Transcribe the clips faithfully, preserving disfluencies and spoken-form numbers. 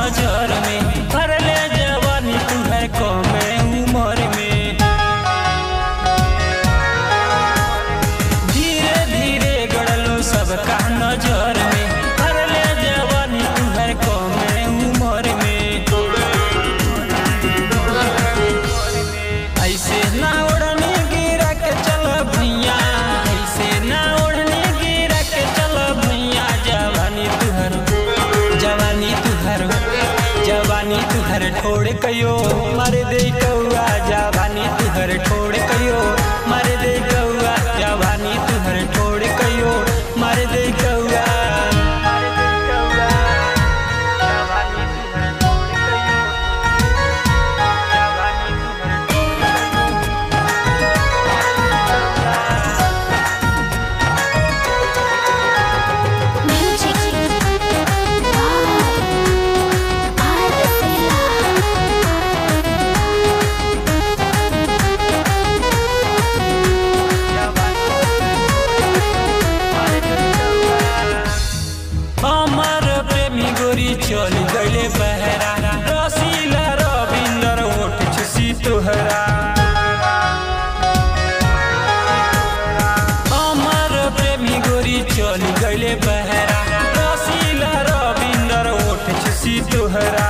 नजर में भर ले जवानी तू है कमे उम्र में। धीरे धीरे गड़लो सबका नजर में भर ले जवानी तू है कमे उम्र में। ऐसे ना ओढ़नी गिरा के चल भैया, ऐसे ना ओढ़नी गिरा के चल भैया। जवानी तुहर जवानी तुहर जवानी तुहर ठोड़ कयो मारे दे कौआ। जवानी तुहर ठोड़ कयो मारे दे कौआ। जवानी तुहर ठोड़ कयो मारे दे कौआ। चल गले बहरा रसीला रविंदर ओठ छुसी तोहरा। अमर प्रेमी गोरी चल गले बहरा रसीला रविंदर ओठ छुसी तोहरा।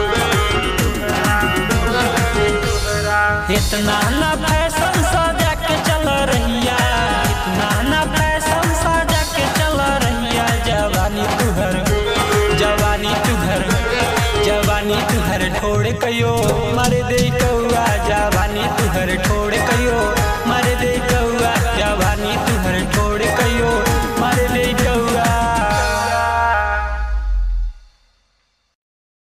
इतना ना फैशन सजा के चल रहिया, इतना ना फैशन सजा के चल रहिया। जवानी तुहर जवानी तुहर जवानी तुहर ठोड़ कयो मारे दे कौआ। जवानी तुहर ठोड़